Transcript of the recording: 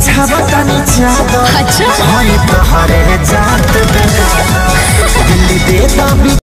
बिछावतानी चादर। अच्छा हरे तोहरे जात दिल्ली दे दा